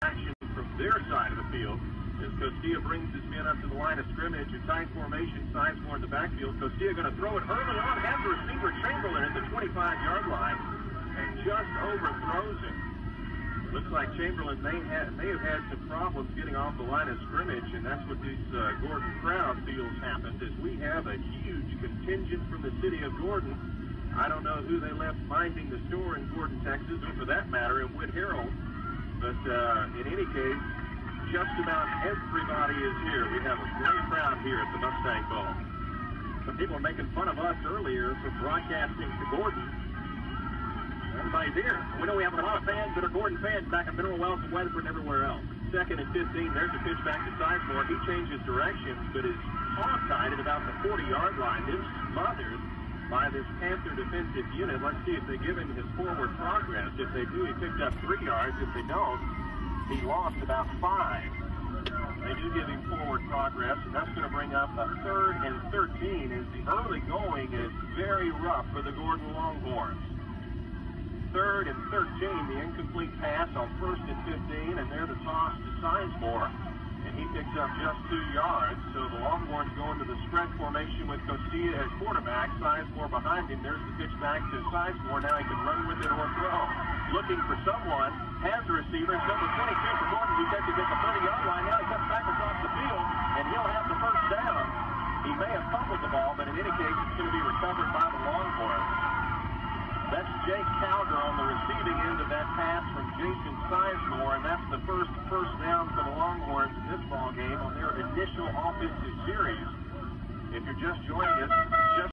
action from their side of the field as Costilla brings his men up to the line of scrimmage. A tight formation, Sizemore in the backfield. Costilla going to throw it early on, has the receiver Chamberlain at the 25-yard line, and just overthrows him. Looks like Chamberlain may have had some problems getting off the line of scrimmage, and that's what this Gordon crowd feels happened, as we have a huge contingent from the city of Gordon. I don't know who they left minding the store in Gordon, Texas, or for that matter in Whit Harold, but in any case, just about everybody is here. We have a great crowd here at the Mustang Bowl. Some people are making fun of us earlier for broadcasting to Gordon. Everybody's here. We know we have a lot of fans that are Gordon fans back in Mineral Wells and Weatherford and everywhere else. 2nd and 15. There's a pitch back to Sizemore. He changes directions, but is offside at about the 40-yard line. Is smothered by this Panther defensive unit. Let's see if they give him his forward progress. If they do, he picked up 3 yards. If they don't, he lost about 5. They do give him forward progress, and that's going to bring up a 3rd and 13 as the early going is very rough for the Gordon Longhorns. 3rd and 13, the incomplete pass on 1st and 15, and there the toss to Sizemore, and he picks up just 2 yards. So the Longhorns go into the spread formation with Costilla as quarterback. Sizemore behind him. There's the pitch back to Sizemore. Now he can run with it or throw. Looking for someone, has the receiver. It's number 22 for Gordon. He catches at the 30-yard line. Now he comes back across the field, and he'll have the first down. He may have fumbled the ball, but in any case, it's going to be recovered by the Longhorns. That's Jake Calder on the receiving end of that pass from Jason Sizemore, and that's the first down for the Longhorns in this ball game on their initial offensive series. If you're just joining us, just